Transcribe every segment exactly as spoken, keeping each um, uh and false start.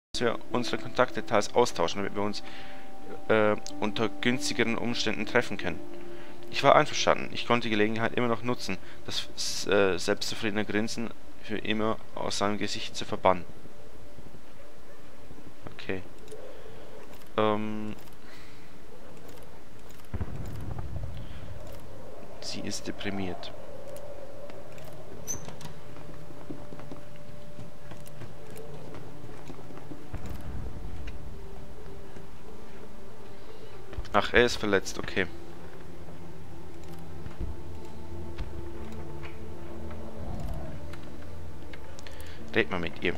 dass wir unsere Kontaktdetails austauschen, damit wir uns äh, unter günstigeren Umständen treffen können. Ich war einverstanden. Ich konnte die Gelegenheit immer noch nutzen, das äh, selbstzufriedene Grinsen für immer aus seinem Gesicht zu verbannen. Okay. Ähm... Sie ist deprimiert. Ach, er ist verletzt, okay. Red mal mit ihr.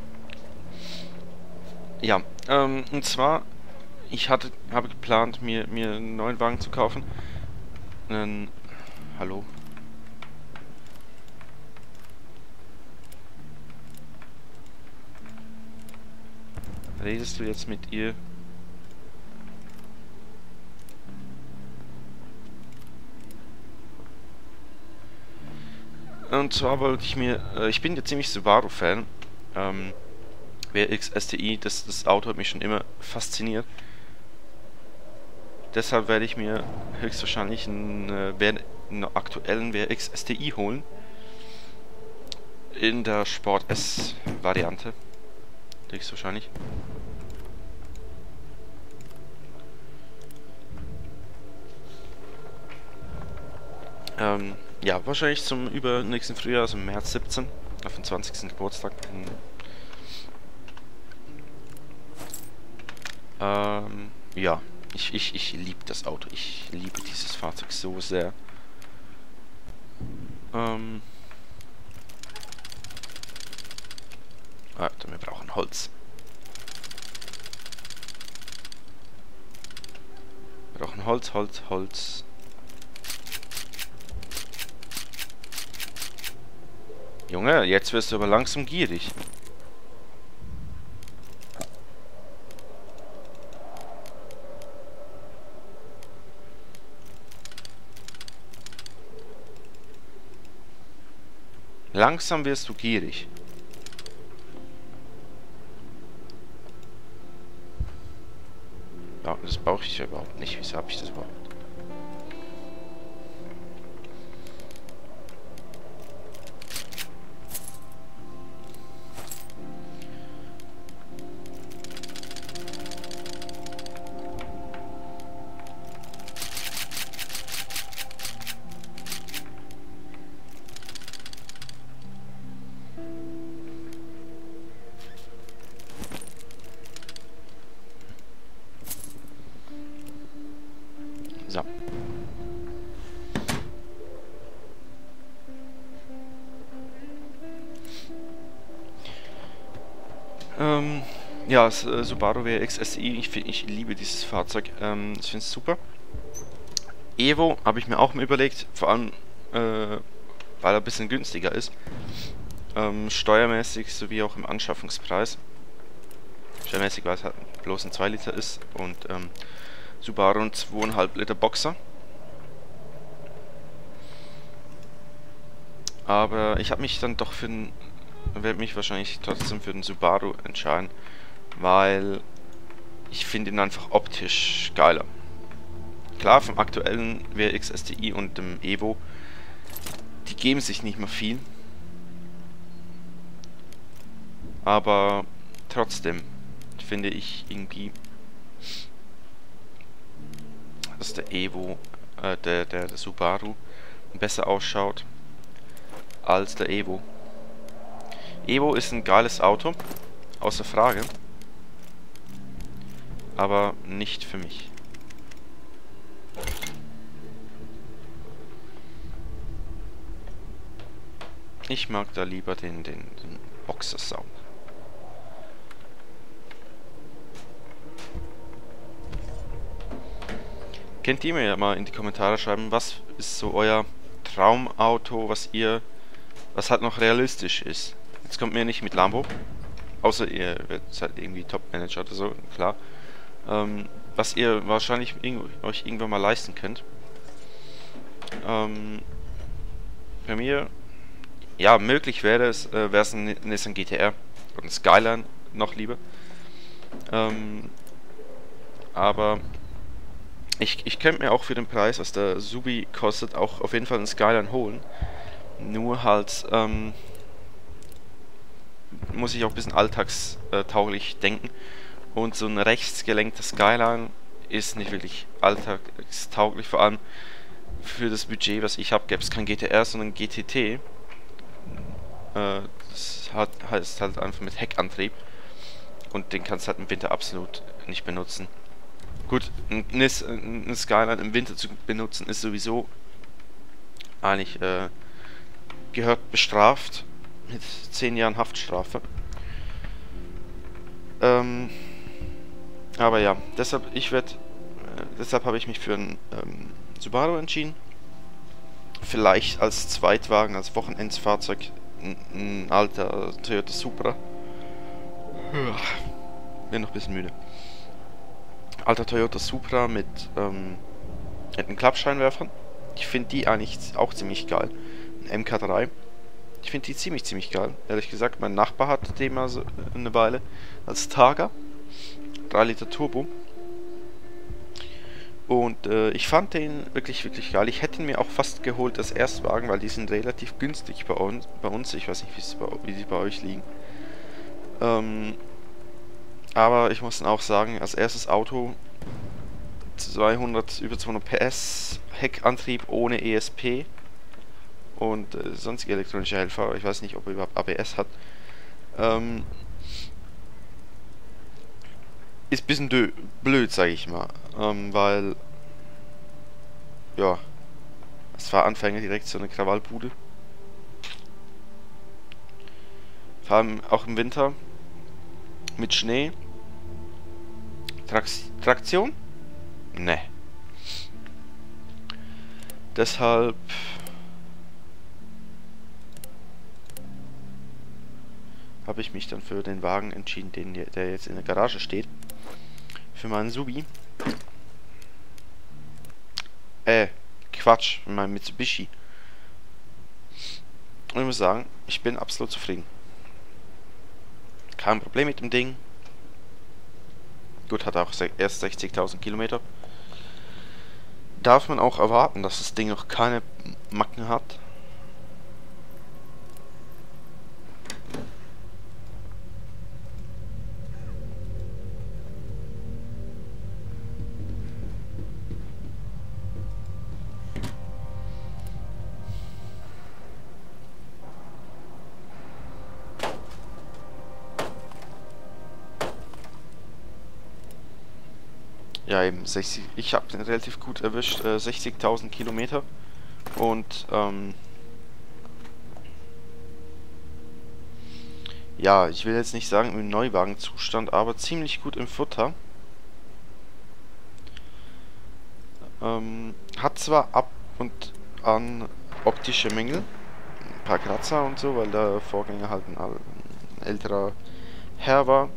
Ja, ähm, und zwar, ich hatte, habe geplant, mir, mir einen neuen Wagen zu kaufen. Einen, hallo? Redest du jetzt mit ihr? Und zwar wollte ich mir, äh, ich bin ja ziemlich Subaru-Fan. Ähm, W R X S T I, das, das Auto hat mich schon immer fasziniert. Deshalb werde ich mir höchstwahrscheinlich einen, äh, einen aktuellen W R X S T I holen. In der Sport S-Variante. Höchstwahrscheinlich. Ähm, ja, wahrscheinlich zum übernächsten Frühjahr, also im März siebzehn, auf den zwanzigsten Geburtstag. Ähm, ja, ich, ich, ich liebe das Auto. Ich liebe dieses Fahrzeug so sehr. Ähm, warte, wir brauchen Holz. Wir brauchen Holz, Holz, Holz. Junge, jetzt wirst du aber langsam gierig. Langsam wirst du gierig. Ja, das brauche ich ja überhaupt nicht. Wieso habe ich das überhaupt? So. Ähm, ja, das, äh, Subaru W R X S I, ich, ich liebe dieses Fahrzeug. Ähm, ich finde es super. Evo habe ich mir auch mal überlegt, vor allem, äh, weil er ein bisschen günstiger ist. Ähm, steuermäßig sowie auch im Anschaffungspreis. Steuermäßig, weil es halt bloß ein zwei Liter ist und ähm, Subaru ein zwei Komma fünf Liter Boxer. Aber ich habe mich dann doch für den, werde mich wahrscheinlich trotzdem für den Subaru entscheiden, weil ich finde ihn einfach optisch geiler. Klar, vom aktuellen W R X S T I und dem Evo, die geben sich nicht mehr viel. Aber trotzdem finde ich irgendwie, dass der Evo, äh, der, der, der Subaru besser ausschaut als der Evo. Evo ist ein geiles Auto, außer Frage, aber nicht für mich. Ich mag da lieber den, den, den Boxer-Sound. Könnt ihr mir ja mal in die Kommentare schreiben, was ist so euer Traumauto, was ihr, was halt noch realistisch ist. Jetzt kommt mir nicht mit Lambo, außer ihr seid irgendwie Top-Manager oder so, klar. Ähm, was ihr wahrscheinlich euch irgendwann mal leisten könnt. Ähm, bei mir, ja, möglich wäre es, äh, wäre es ein Nissan G T R oder ein Skyline, noch lieber. Ähm, aber ich, ich könnte mir auch für den Preis, was der Subi kostet, auch auf jeden Fall einen Skyline holen. Nur halt ähm, muss ich auch ein bisschen alltagstauglich denken. Und so ein rechtsgelenkter Skyline ist nicht wirklich alltagstauglich, vor allem für das Budget, was ich habe, gäbe es kein G T R, sondern G T T. Äh, das hat, heißt halt einfach mit Heckantrieb. Und den kannst du halt im Winter absolut nicht benutzen. Gut, ein, ein Skyline im Winter zu benutzen ist sowieso eigentlich äh, gehört bestraft mit zehn Jahren Haftstrafe. Ähm, aber ja, deshalb ich werde, äh, deshalb habe ich mich für einen ähm, Subaru entschieden. Vielleicht als Zweitwagen, als Wochenendsfahrzeug ein, ein alter Toyota Supra. Bin noch ein bisschen müde. Alter Toyota Supra mit, ähm, mit einem Klappscheinwerfern. Ich finde die eigentlich auch ziemlich geil. Ein M K drei. Ich finde die ziemlich, ziemlich geil. Ehrlich gesagt, mein Nachbar hat den mal so eine Weile als Targa. drei Liter Turbo. Und äh, ich fand den wirklich, wirklich geil. Ich hätte ihn mir auch fast geholt als Erstwagen, weil die sind relativ günstig bei uns. Bei uns. Ich weiß nicht, bei, wie sie bei euch liegen. Ähm, aber ich muss dann auch sagen, als erstes Auto zweihundert, über zweihundert P S, Heckantrieb ohne E S P und äh, sonstige elektronische Helfer. Ich weiß nicht, ob er überhaupt A B S hat. Ähm, ist ein bisschen blöd, sage ich mal. Ähm, weil, ja, es war Anfänger direkt so eine Krawallbude. Vor allem auch im Winter. Mit Schnee. Trax Traktion? Ne. Deshalb habe ich mich dann für den Wagen entschieden, den, der jetzt in der Garage steht. Für meinen Subi. Äh, Quatsch, für meinen Mitsubishi. Und ich muss sagen, ich bin absolut zufrieden. Kein Problem mit dem Ding. Gut, hat auch erst sechzigtausend Kilometer. Darf man auch erwarten, dass das Ding noch keine Macken hat. Ja, eben sechzig. Ich habe den relativ gut erwischt, äh, sechzigtausend Kilometer. Und ähm, ja, ich will jetzt nicht sagen im Neuwagenzustand, aber ziemlich gut im Futter. Ähm, hat zwar ab und an optische Mängel, ein paar Kratzer und so, weil der Vorgänger halt ein, ein älterer Herr war,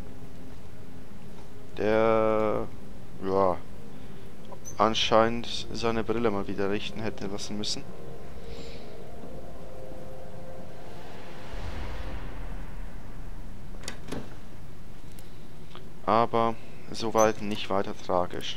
der ja anscheinend seine Brille mal wieder richten hätte lassen müssen. Aber soweit nicht weiter tragisch.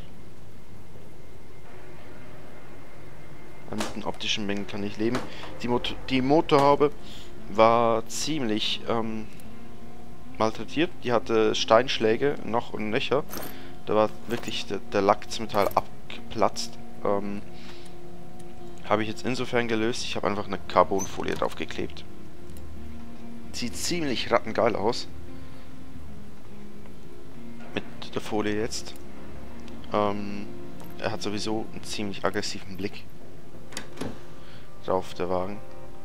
Mit den optischen Mengen kann ich leben. Die, Mot die Motorhaube war ziemlich ähm, malträtiert. Die hatte Steinschläge noch und nöcher. Da war wirklich der, der Lack zum Teil abgeplatzt. Ähm, habe ich jetzt insofern gelöst. Ich habe einfach eine Carbonfolie draufgeklebt. Sieht ziemlich rattengeil aus. Mit der Folie jetzt. Ähm, er hat sowieso einen ziemlich aggressiven Blick drauf, der Wagen.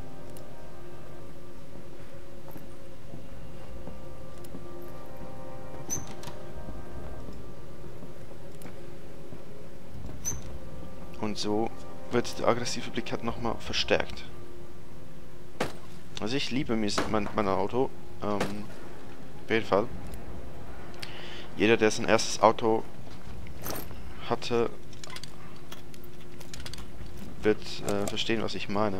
Und so wird der aggressive Blick halt nochmal verstärkt. Also ich liebe mein, mein Auto. Ähm, auf jeden Fall. Jeder, der sein erstes Auto hatte, wird äh, verstehen, was ich meine.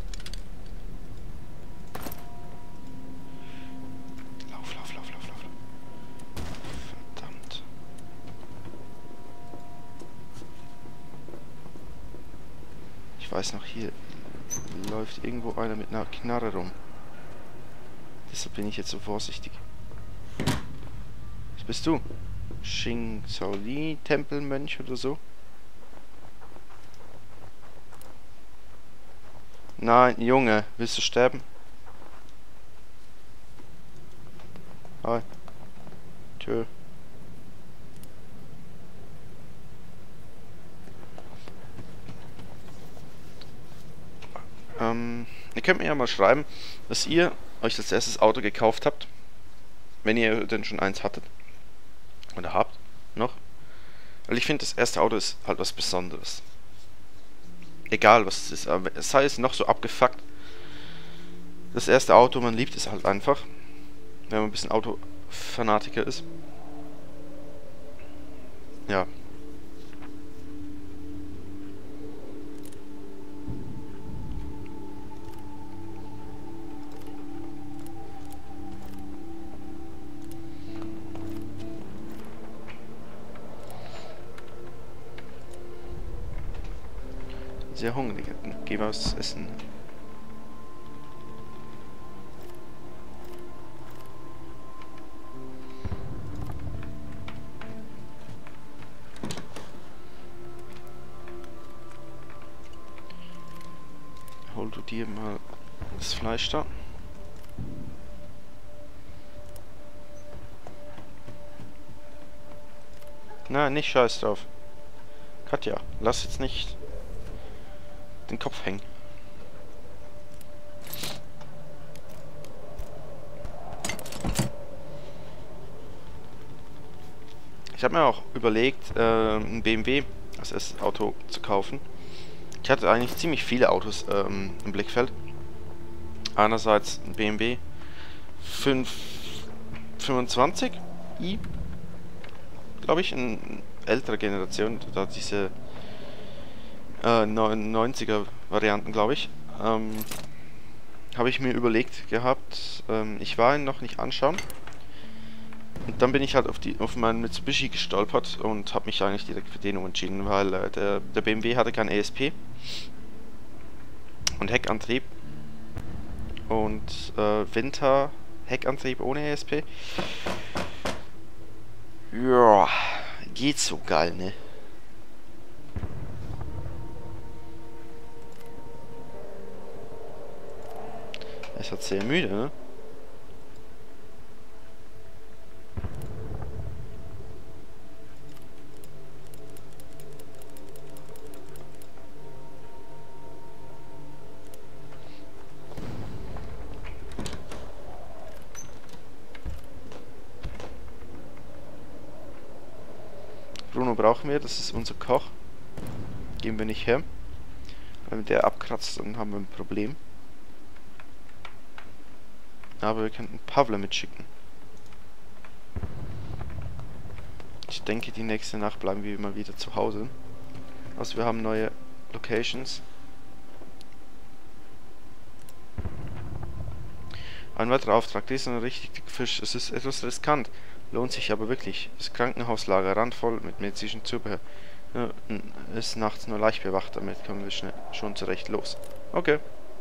Lauf, lauf, lauf, lauf, lauf. Ich weiß noch, hier läuft irgendwo einer mit einer Knarre rum. Deshalb bin ich jetzt so vorsichtig. Was bist du? Xing Li, Tempelmönch oder so? Nein, Junge, willst du sterben? Hi. Tschö. Ähm, ihr könnt mir ja mal schreiben, dass ihr euch das erste Auto gekauft habt. Wenn ihr denn schon eins hattet. Oder habt. Noch. Weil ich finde, das erste Auto ist halt was Besonderes. Egal was es ist. Aber sei es noch so abgefuckt. Das erste Auto, man liebt es halt einfach. Wenn man ein bisschen Autofanatiker ist. Ja. Sehr hungrig. Gehen wir was essen. Hol du dir mal das Fleisch da. Nein, nicht scheiß drauf. Katja, lass jetzt nicht den Kopf hängen. Ich habe mir auch überlegt, äh, ein B M W als erstes Auto zu kaufen. Ich hatte eigentlich ziemlich viele Autos ähm, im Blickfeld. Einerseits ein B M W fünf fünfundzwanzig i, glaube ich, eine ältere Generation, da diese äh, neunziger Varianten, glaube ich, ähm, habe ich mir überlegt gehabt. Ähm, ich war ihn noch nicht anschauen. Und dann bin ich halt auf, die, auf meinen Mitsubishi gestolpert und habe mich eigentlich direkt für den entschieden, weil äh, der, der B M W hatte kein E S P und Heckantrieb und äh, Winter Heckantrieb ohne E S P. Ja, geht so geil, ne? Es hat sehr müde, ne? Bruno brauchen wir, das ist unser Koch. Geben wir nicht her. Wenn der abkratzt, dann haben wir ein Problem. Aber wir könnten Pavle mitschicken. Ich denke, die nächste Nacht bleiben wir mal wieder zu Hause. Also wir haben neue Locations. Ein weiterer Auftrag. Dies ist ein richtig dicker Fisch. Es ist etwas riskant. Lohnt sich aber wirklich. Das Krankenhauslager randvoll mit medizinischen Zubehör. Ja, ist nachts nur leicht bewacht. Damit kommen wir schnell schon zurecht los. Okay.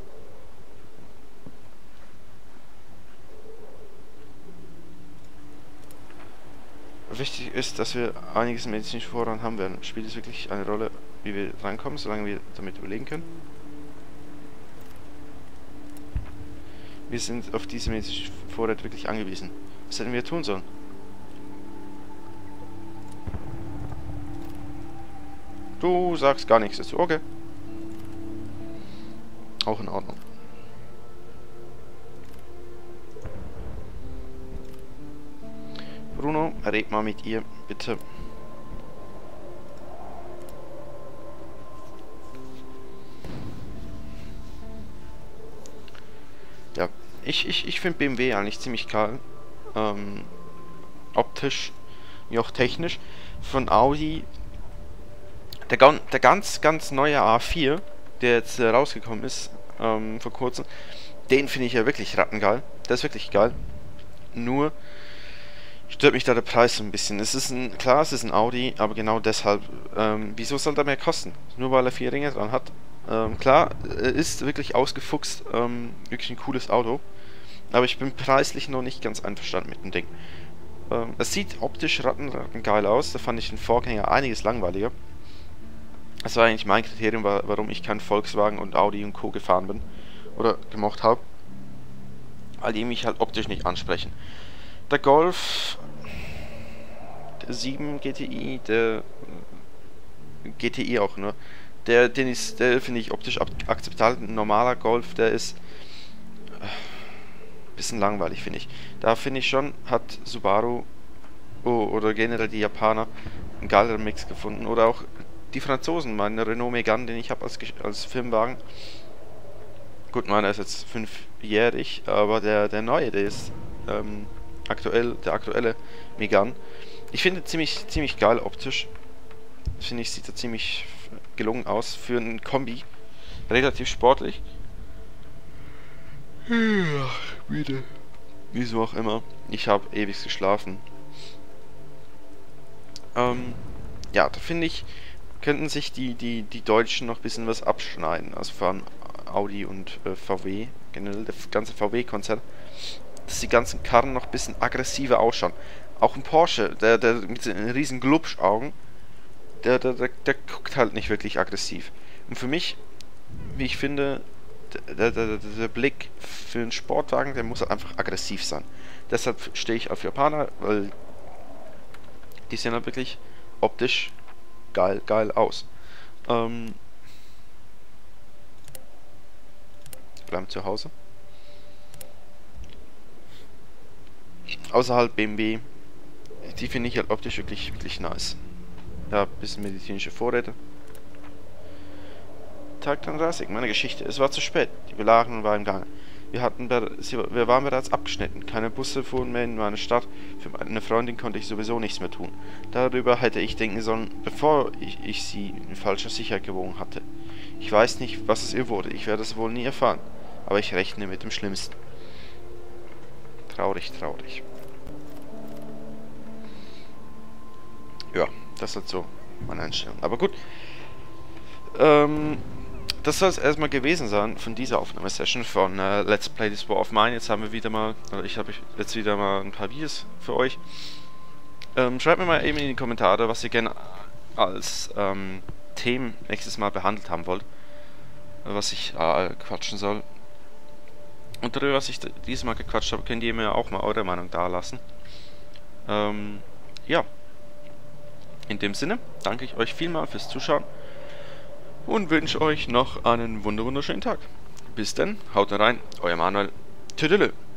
Wichtig ist, dass wir einiges medizinischen Vorrat haben werden. Spielt es wirklich eine Rolle, wie wir reinkommen, solange wir damit überlegen können? Wir sind auf diese medizinischen Vorrat wirklich angewiesen. Was hätten wir tun sollen? Du sagst gar nichts dazu. Okay. Auch in Ordnung. Bruno, red mal mit ihr, bitte. Ja, ich, ich, ich finde B M W eigentlich ziemlich geil. Ähm, optisch, wie auch technisch. Von Audi, der, der ganz, ganz neue A vier, der jetzt äh, rausgekommen ist, ähm, vor kurzem, den finde ich ja wirklich rattengeil. Der ist wirklich geil. Nur stört mich da der Preis so ein bisschen. Es ist ein, klar, es ist ein Audi, aber genau deshalb, ähm, wieso soll der mehr kosten? Nur weil er vier Ringe dran hat. Ähm, klar, äh, ist wirklich ausgefuchst, ähm, wirklich ein cooles Auto. Aber ich bin preislich noch nicht ganz einverstanden mit dem Ding. Ähm, es sieht optisch rattengeil aus, da fand ich den Vorgänger einiges langweiliger. Das war eigentlich mein Kriterium, wa warum ich kein Volkswagen und Audi und Co. gefahren bin. Oder gemocht habe. Weil die mich halt optisch nicht ansprechen. Der Golf der sieben G T I, der G T I auch, ne? Der, den ist, der finde ich optisch akzeptabel. Ein normaler Golf, der ist äh, bisschen langweilig, finde ich. Da finde ich schon, hat Subaru oh, oder generell die Japaner einen geileren Mix gefunden. Oder auch die Franzosen, mein Renault Megane, den ich habe als, als Firmenwagen. Gut, meiner ist jetzt fünfjährig, aber der, der neue, der ist ähm, aktuell, der aktuelle Megane. Ich finde ziemlich, ziemlich geil optisch. Finde ich, sieht er ziemlich gelungen aus für einen Kombi. Relativ sportlich. Ja, müde. Wieso auch immer. Ich habe ewig geschlafen. Ähm, ja, da finde ich, könnten sich die, die, die Deutschen noch ein bisschen was abschneiden. Also von Audi und äh, V W, generell der ganze V W-Konzern. Dass die ganzen Karren noch ein bisschen aggressiver ausschauen. Auch ein Porsche, der, der mit den riesen Glubschaugen, der, der, der, der guckt halt nicht wirklich aggressiv. Und für mich, wie ich finde, der, der, der, der Blick für einen Sportwagen, der muss halt einfach aggressiv sein. Deshalb stehe ich auf Japaner, weil die sehen halt wirklich optisch geil, geil aus. Ähm, bleiben zu Hause. Außerhalb B M W, die finde ich halt optisch wirklich, wirklich nice. Ja, bisschen medizinische Vorräte. Tag dreißig, meine Geschichte. Es war zu spät. Die Belagerung war im Gange. Wir, hatten, wir waren bereits abgeschnitten. Keine Busse fuhren mehr in meine Stadt. Für meine Freundin konnte ich sowieso nichts mehr tun. Darüber hätte ich denken sollen, bevor ich, ich sie in falscher Sicherheit gewogen hatte. Ich weiß nicht, was es ihr wurde. Ich werde es wohl nie erfahren. Aber ich rechne mit dem Schlimmsten. Traurig, traurig. Ja, das ist so meine Einstellung. Aber gut. Ähm... Das soll es erstmal gewesen sein von dieser Aufnahmesession von äh, Let's Play This War of Mine. Jetzt haben wir wieder mal, oder ich habe jetzt wieder mal ein paar Videos für euch. Ähm, schreibt mir mal eben in die Kommentare, was ihr gerne als ähm, Themen nächstes Mal behandelt haben wollt. Was ich äh, quatschen soll. Und darüber, was ich dieses Mal gequatscht habe, könnt ihr mir auch mal eure Meinung dalassen. Ähm, ja. In dem Sinne danke ich euch vielmals fürs Zuschauen. Und wünsche euch noch einen wunderschönen Tag. Bis denn, haut rein, euer Manuel. Tüdelü.